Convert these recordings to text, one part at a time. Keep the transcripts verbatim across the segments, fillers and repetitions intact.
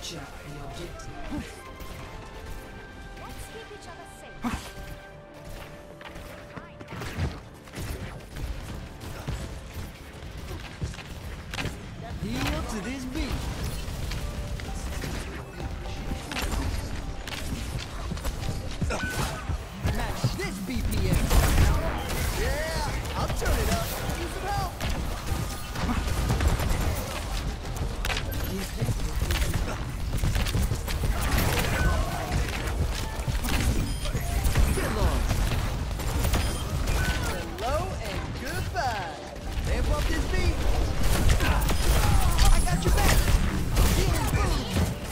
Capture the objective. Let's keep each other safe. Heel to this beat. Match this B P M. Yeah, I'll turn it up. Need some help. Get long. Hello and goodbye. Ramp up this beat. I got your back. Healing boom.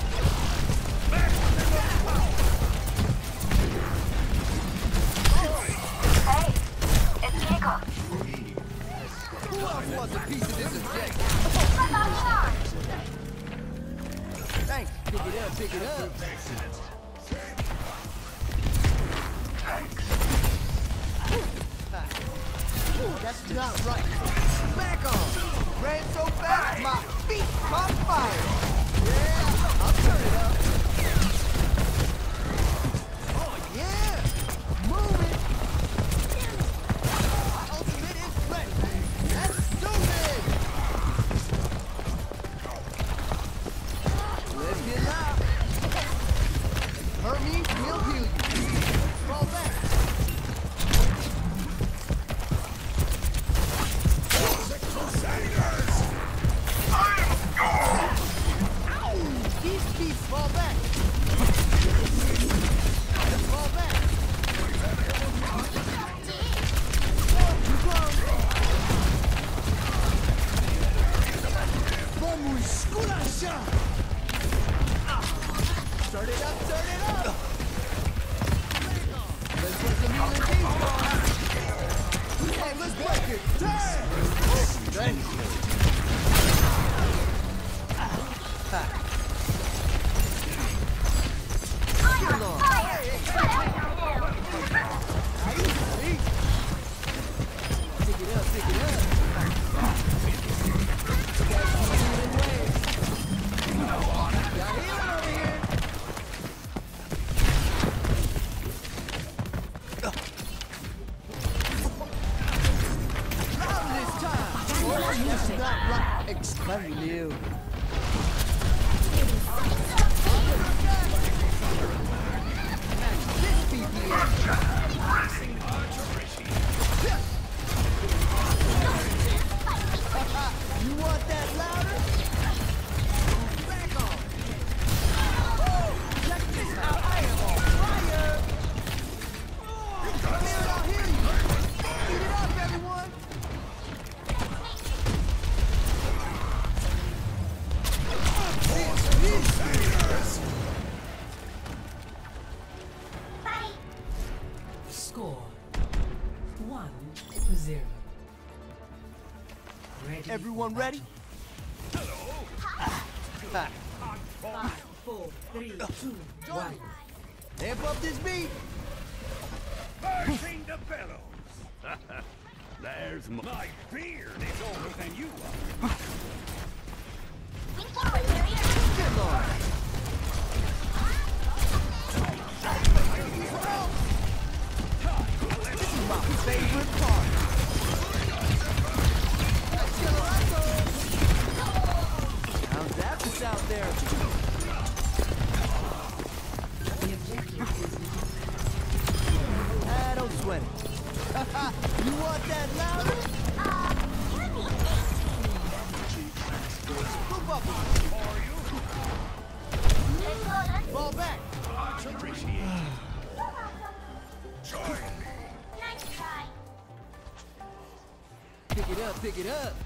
Hey, it's Diego. Who else wants a piece of this objective? Thanks. Pick it up, pick it up. Ooh, that's not right. Back on. Ran so fast, my feet caught fire. Yeah, I'll turn it up. Oh, yeah. Move it. My ultimate is ready. Let's do this. Let's get loud. Hurt me, we'll heal you. Fall back. These beats fall back. Fall back. You Vamos esculachar. Turn it up, turn it up. Let's put some healing beats on. Hey, let's break it. Turn. Thank you. Ha. Get along. Pick it up, pick it up. Y'all healing over here. Not this time. Oh, this is not right. Exterminate. This B P M. You want that louder? Back on. Woo! Check this out. I am on fire. Come here, I'll hear you. Eat it up, everyone. Score one to zero. Ready Everyone ready? Ha. Five, four, three, two, one. Amp up this beat. Bursting the bellows. There's my, my beard is older than you are. Get long. This is my favorite part. How's that for South Therapy? The objective is Ah, don't sweat it. You want that louder? Move up. Fall back. Nice try. Pick it up, pick it up.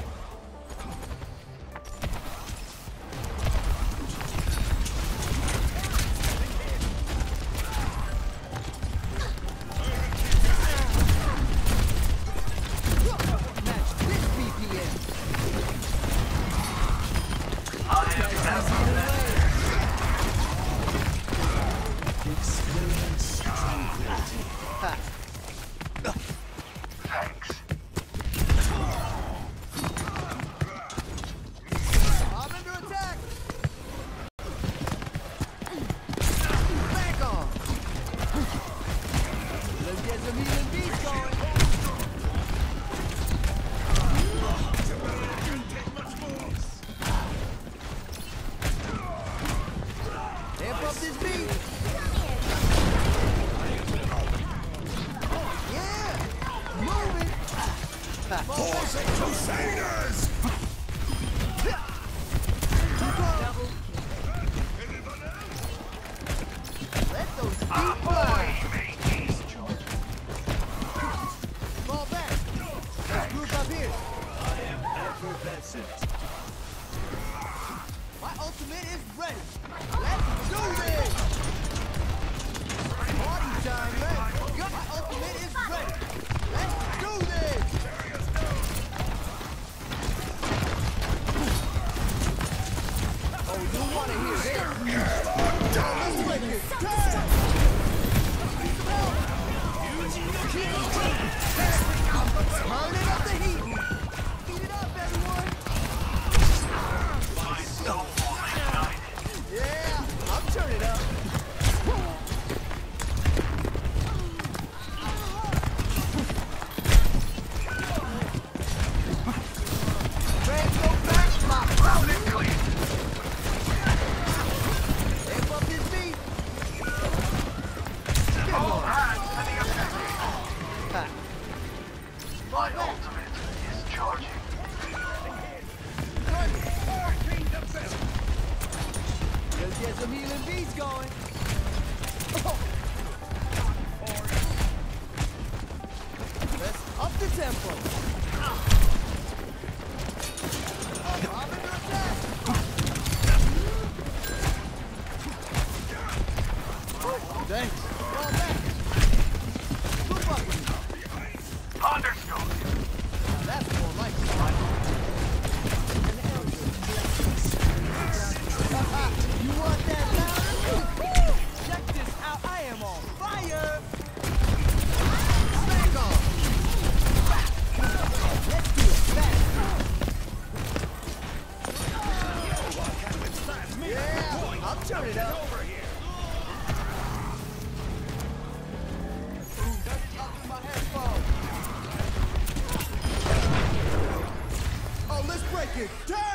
Match this B P M. Experience tranquility. Ha. Thanks. up this beat. Oh, yeah. Moving. Force of Crusaders! Let those feet fly. Fall back. Let's group up here. Effervescent. My ultimate is ready. Let's do this. Party time, man. My ultimate is ready. Let's do this. Oh, you want to hear this? Let's break it. Turn. Turning up the heat. Heat it up, everyone. Yeah, I'm turning up. Frank, go back, my brother. Amp up his beat. Come on. Ha. My ultimate is charging. Let's get some healing beats going. Oh. Let's up the tempo. I'm under attack. Thanks. Fall back. Move up. Understood. That's more like it. You want that louder? Check this out. I am on fire. Back on. Let's do it fast. Yeah, I'll turn it up. Up in my headphones. Oh, let's break it. Turn.